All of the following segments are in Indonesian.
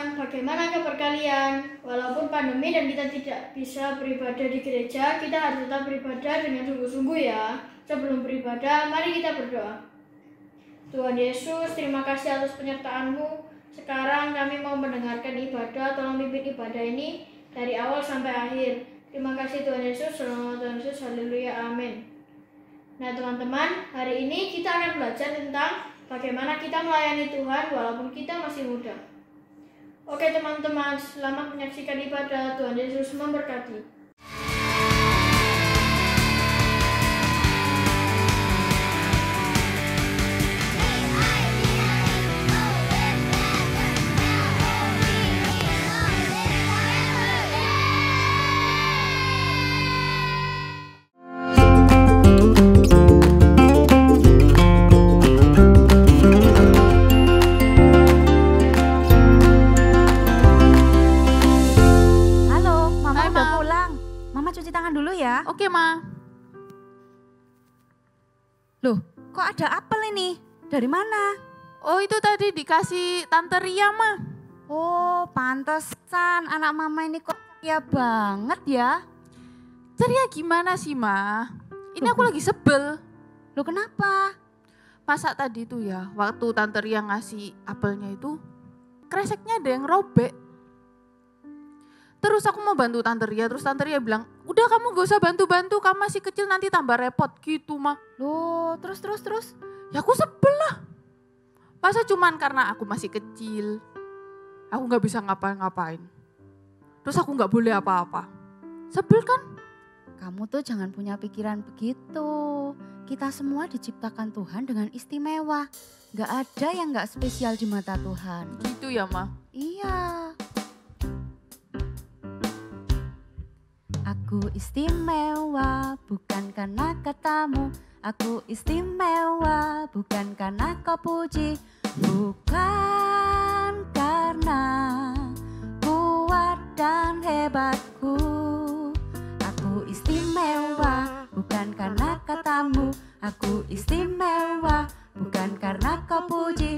teman-teman, bagaimana kabar kalian? Walaupun pandemi dan kita tidak bisa beribadah di gereja, kita harus tetap beribadah dengan sungguh-sungguh ya. Sebelum beribadah, mari kita berdoa. Tuhan Yesus, terima kasih atas penyertaan-Mu. Sekarang kami mau mendengarkan ibadah, tolong pimpin ibadah ini dari awal sampai akhir. Terima kasih Tuhan Yesus, selamat Tuhan Yesus, haleluya, amin. Nah teman-teman, hari ini kita akan belajar tentang bagaimana kita melayani Tuhan walaupun kita masih muda. Oke teman-teman, selamat menyaksikan ibadah. Tuhan Yesus memberkati. Oke, Ma. Loh, kok ada apel ini? Dari mana? Oh, itu tadi dikasih Tante Ria, Ma. Oh, pantesan anak Mama ini kok ceria banget ya. Ceria gimana sih, Ma? Ini aku lagi sebel. Loh, kenapa? Masa tadi tuh ya, waktu Tante Ria ngasih apelnya itu, kreseknya ada yang robek. Terus aku mau bantu Tante Ria, terus Tante Ria bilang, udah kamu gak usah bantu-bantu, kamu masih kecil nanti tambah repot gitu mah. Loh, terus? Ya aku sebel lah. Masa cuman karena aku masih kecil, aku gak bisa ngapa-ngapain. Terus aku gak boleh apa-apa. Sebel kan? Kamu tuh jangan punya pikiran begitu. Kita semua diciptakan Tuhan dengan istimewa. Gak ada yang gak spesial di mata Tuhan. Gitu ya, Ma? Iya. Aku istimewa bukan karena katamu, aku istimewa bukan karena kau puji, bukan karena kuat dan hebatku. Aku istimewa bukan karena katamu, aku istimewa bukan karena kau puji,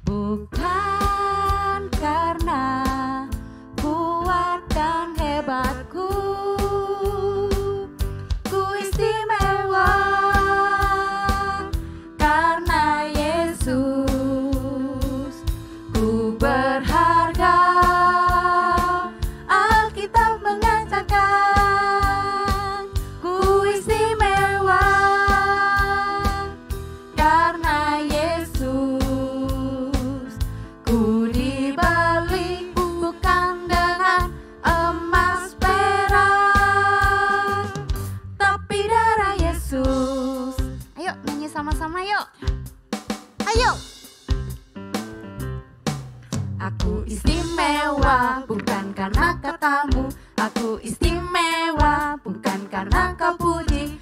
bukan karena kuat dan hebatku. Sama-sama yuk. Ayo. Aku istimewa bukan karena katamu, aku istimewa bukan karena kau puji,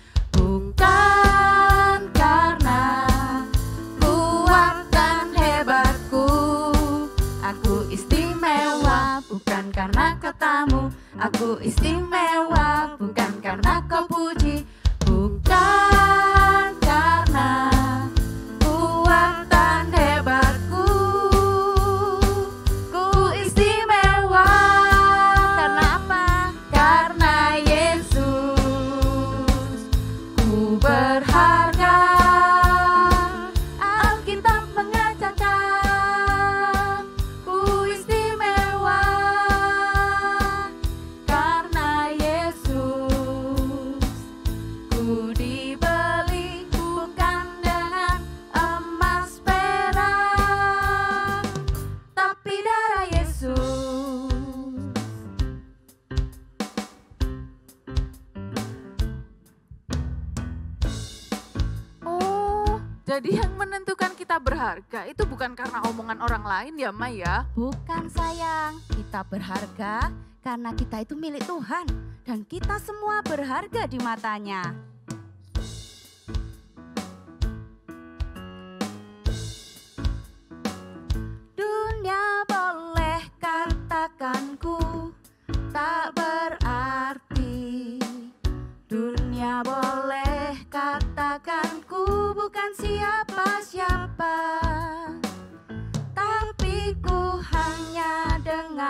bukan karena kuat dan hebatku. Aku istimewa bukan karena katamu, aku istimewa bukan karena kau puji, bukan Jadi yang menentukan kita berharga itu bukan karena omongan orang lain ya, Ma ya? Bukan sayang, kita berharga karena kita itu milik Tuhan dan kita semua berharga di matanya. Dunia boleh katakanku tak berarti, dunia boleh katakan ku bukan siapa-siapa, tapi ku hanya dengan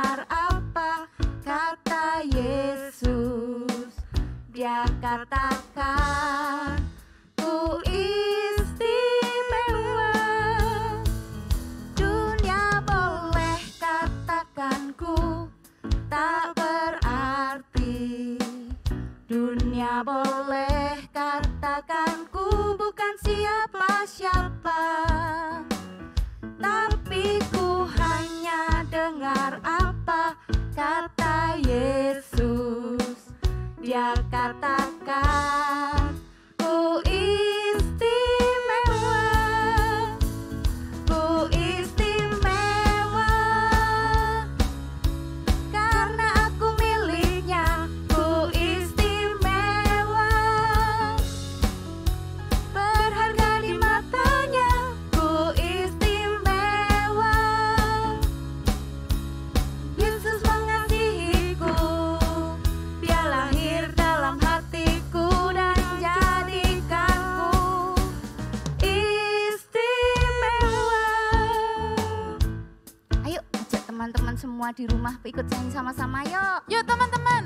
teman-teman semua di rumah ikut nyanyi sama-sama yuk. Yuk teman-teman,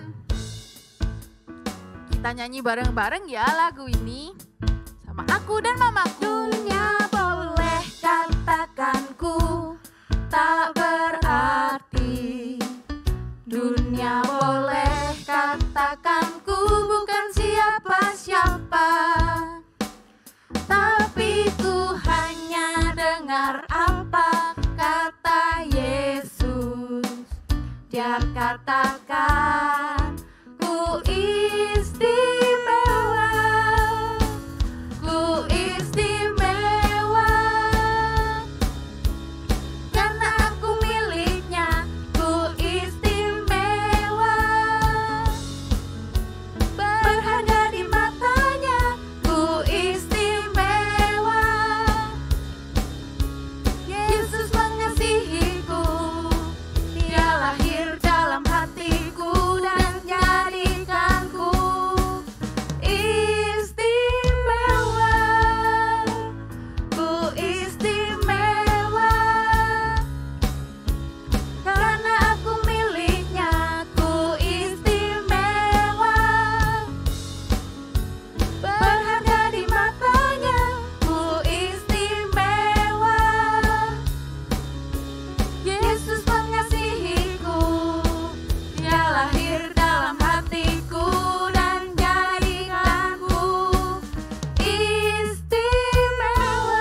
kita nyanyi bareng-bareng ya lagu ini sama aku dan mamaku. Dunia boleh katakanku tak berarti. Dunia boleh katakanku bukan siapa-siapa. Tapi ku hanya dengar apa kata Yesus. Dia katakan ku istimewa. Ku istimewa karena aku miliknya. Ku istimewa, berharga di matanya. Ku istimewa, Yesus mengasihiku. Dia lahir dalam hatiku dan jadikanku istimewa. Ku istimewa karena aku miliknya. Ku istimewa, berharga di matanya. Ku istimewa, Yesus mengasihiku. Dia lahir dalam hatiku dan jadikanku istimewa.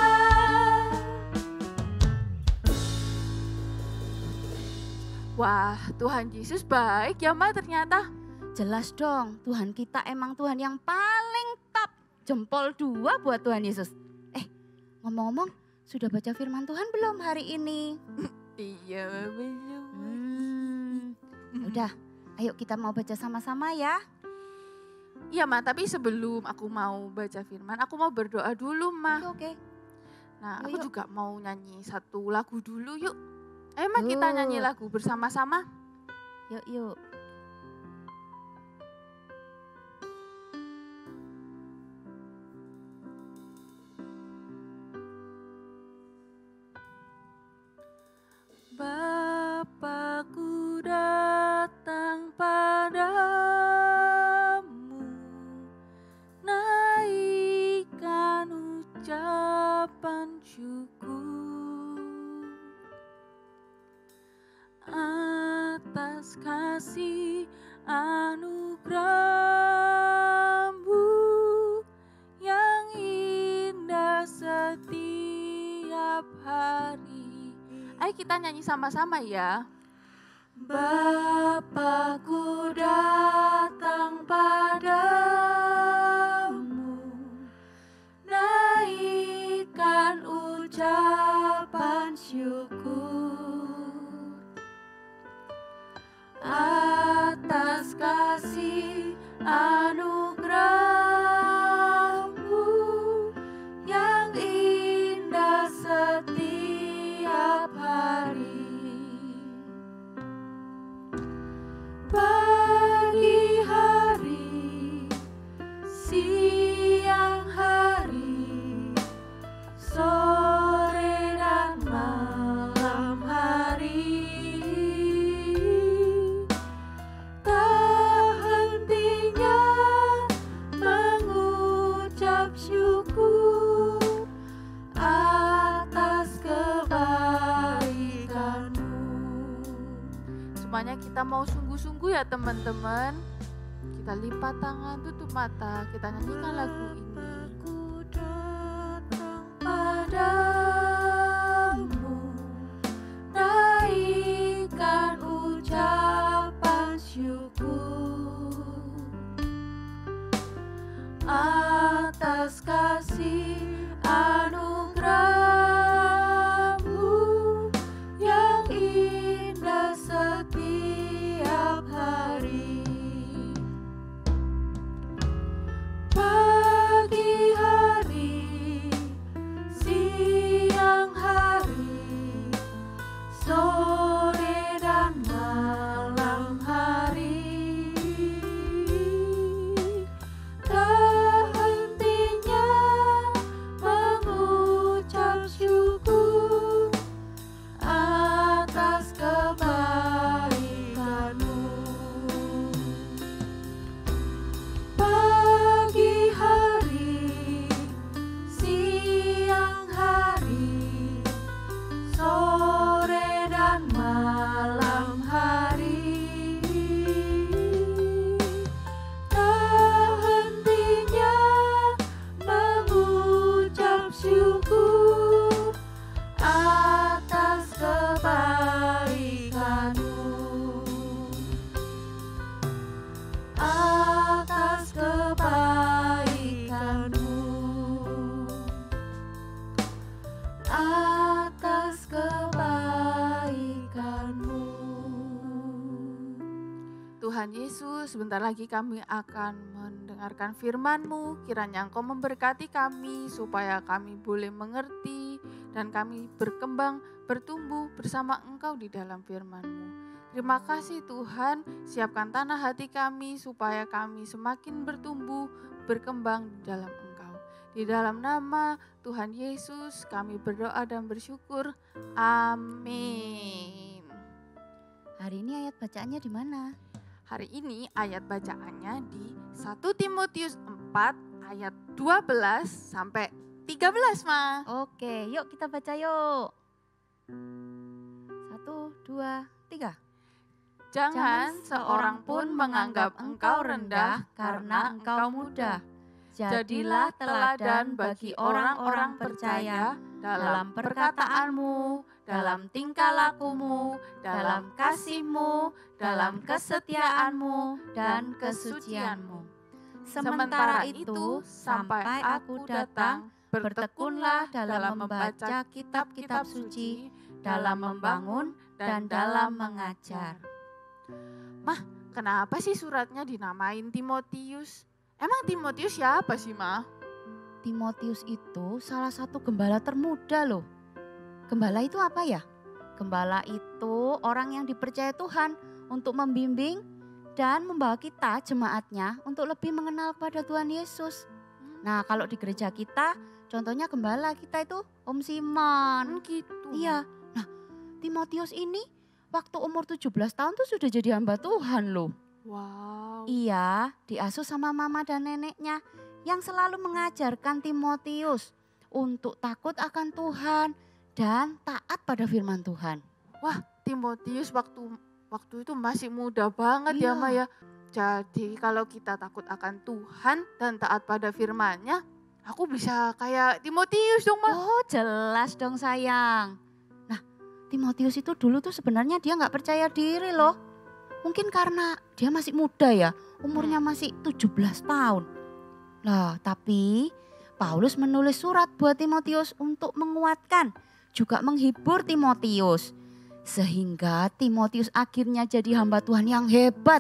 Wah, Tuhan Yesus baik ya Mbak ternyata. Jelas dong, Tuhan kita emang Tuhan yang paling top. Jempol 2 buat Tuhan Yesus. Ngomong-ngomong, sudah baca firman Tuhan belum hari ini? Iya, belum. Udah, ayo kita mau baca sama-sama ya. Iya Ma, tapi sebelum aku mau baca firman, aku mau berdoa dulu Ma. Oke. Nah, Yuk, aku yuk. juga mau nyanyi satu lagu dulu yuk. Ayo Ma, kita nyanyi lagu bersama-sama. Yuk. Bapakku datang padamu, naikkan ucapan syukur atas kasih anugerah-Mu yang indah setiap hari. Ayo kita nyanyi sama-sama ya. Bapakku datang padamu, naikkan ucapan syukur atas kasih anugerah-Mu yang indah setiap hari. Pagi hari, siang hari, sore dan malam hari, tak hentinya mengucap syukur atas kebaikan-Mu. Semuanya kita mau sungguh-sungguh ya teman-teman. Kita lipat tangan, tutup mata, kita nyanyikan lagu ini. Aku datang padamu, naikkan ucapan syukur atas kasih anugerah-Mu yang indah setiap hari. Pagi hari, siang hari, sore dan malam hari, Tuhan Yesus, sebentar lagi kami akan mendengarkan firman-Mu. Kiranya Engkau memberkati kami supaya kami boleh mengerti dan kami berkembang, bertumbuh bersama Engkau di dalam firman-Mu. Terima kasih Tuhan, siapkan tanah hati kami supaya kami semakin bertumbuh, berkembang di dalam Engkau. Di dalam nama Tuhan Yesus kami berdoa dan bersyukur. Amin. Hari ini ayat bacaannya di mana? Hari ini ayat bacaannya di 1 Timotius 4 ayat 12 sampai 13, Ma. Oke, yuk kita baca yuk. 1, 2, 3. Jangan seorang pun menganggap engkau rendah karena engkau muda. Jadilah teladan bagi orang-orang percaya dalam perkataanmu, dalam tingkah lakumu, dalam kasihmu, dalam kesetiaanmu, dan kesucianmu. Sementara itu, sampai aku datang, bertekunlah dalam membaca kitab-kitab suci, dalam membangun, dan dalam mengajar. Mah, kenapa sih suratnya dinamain Timotius? Emang Timotius siapa sih, Ma? Timotius itu salah satu gembala termuda loh. Gembala itu apa ya? Gembala itu orang yang dipercaya Tuhan untuk membimbing dan membawa kita jemaatnya untuk lebih mengenal kepada Tuhan Yesus. Nah, kalau di gereja kita contohnya gembala kita itu Om Simon. Gitu. Iya. Nah, Timotius ini waktu umur 17 tahun tuh sudah jadi hamba Tuhan loh. Wow. Iya, diasuh sama mama dan neneknya yang selalu mengajarkan Timotius untuk takut akan Tuhan dan taat pada firman Tuhan. Wah, Timotius waktu itu masih muda banget ya, Ma ya. Jadi kalau kita takut akan Tuhan dan taat pada firman-Nya, aku bisa kayak Timotius dong, Ma. Oh, jelas dong sayang. Nah, Timotius itu dulu tuh sebenarnya dia nggak percaya diri loh. Mungkin karena dia masih muda ya, umurnya masih 17 tahun. Lah, tapi Paulus menulis surat buat Timotius untuk menguatkan, juga menghibur Timotius. Sehingga Timotius akhirnya jadi hamba Tuhan yang hebat.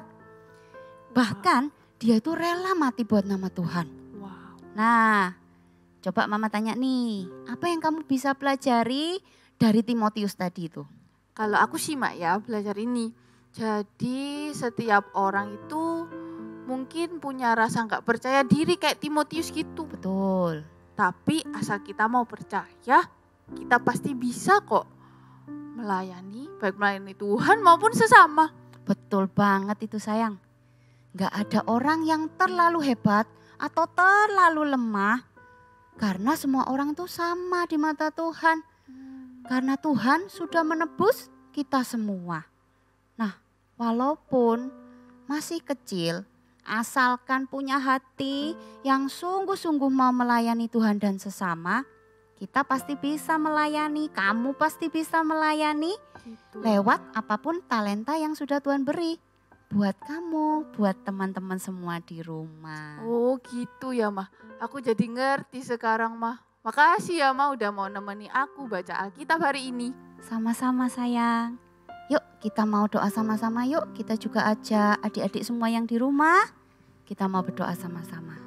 Bahkan dia itu rela mati buat nama Tuhan. Wow. Nah, coba mama tanya nih, apa yang kamu bisa pelajari dari Timotius tadi itu? Kalau aku sih, Mak ya, belajar ini. Jadi setiap orang itu mungkin punya rasa nggak percaya diri kayak Timotius gitu. Betul. Tapi asal kita mau percaya, kita pasti bisa kok melayani, baik melayani Tuhan maupun sesama. Betul banget itu sayang. Gak ada orang yang terlalu hebat atau terlalu lemah. Karena semua orang itu sama di mata Tuhan. Karena Tuhan sudah menebus kita semua. Nah, walaupun masih kecil, asalkan punya hati yang sungguh-sungguh mau melayani Tuhan dan sesama, kita pasti bisa melayani, kamu pasti bisa melayani Gitu. lewat apapun talenta yang sudah Tuhan beri. Buat kamu, buat teman-teman semua di rumah. Oh gitu ya, Mah. Aku jadi ngerti sekarang, Mah. Makasih ya, Mah, udah mau nemeni aku baca Alkitab hari ini. Sama-sama sayang. Yuk kita mau doa sama-sama yuk. Kita juga ajak adik-adik semua yang di rumah. Kita mau berdoa sama-sama.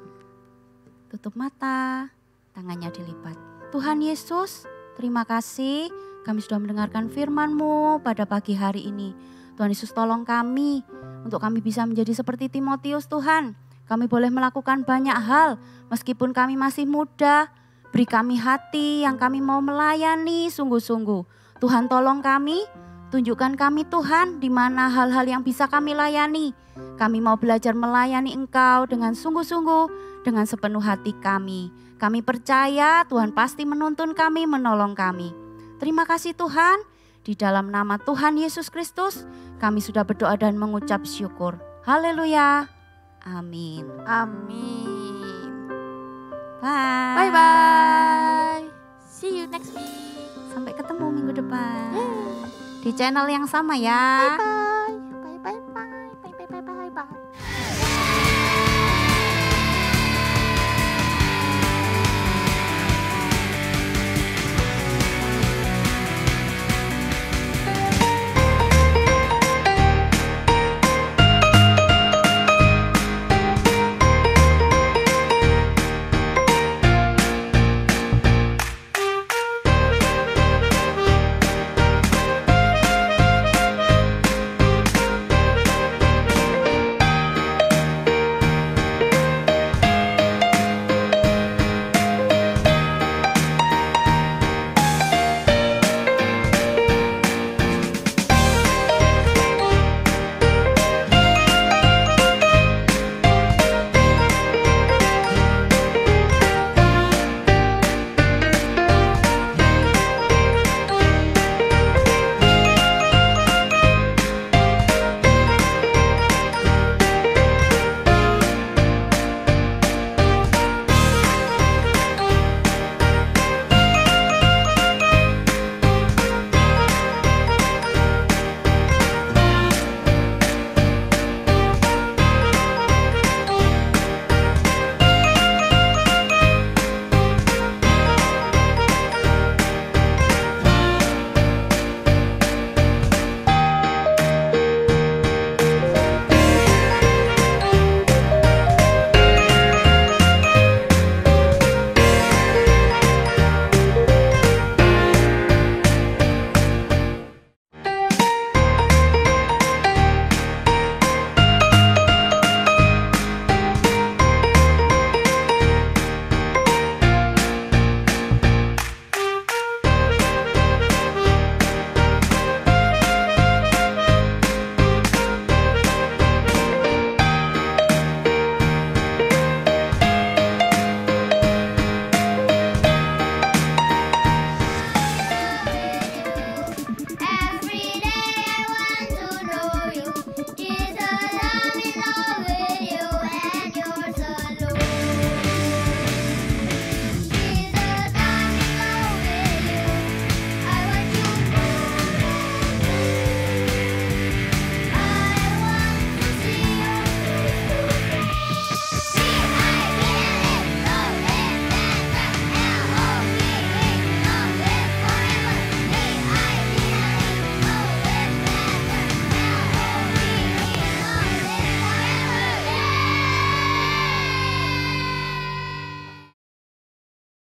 Tutup mata, tangannya dilipat. Tuhan Yesus, terima kasih kami sudah mendengarkan firman-Mu pada pagi hari ini. Tuhan Yesus tolong kami untuk kami bisa menjadi seperti Timotius Tuhan. Kami boleh melakukan banyak hal meskipun kami masih muda. Beri kami hati yang kami mau melayani sungguh-sungguh. Tuhan tolong kami. Tunjukkan kami Tuhan di mana hal-hal yang bisa kami layani. Kami mau belajar melayani Engkau dengan sungguh-sungguh, dengan sepenuh hati kami. Kami percaya Tuhan pasti menuntun kami, menolong kami. Terima kasih Tuhan, di dalam nama Tuhan Yesus Kristus, kami sudah berdoa dan mengucap syukur. Haleluya. Amin. Amin. Bye. Bye-bye. See you next week. Sampai ketemu minggu depan. Di channel yang sama ya. Bye.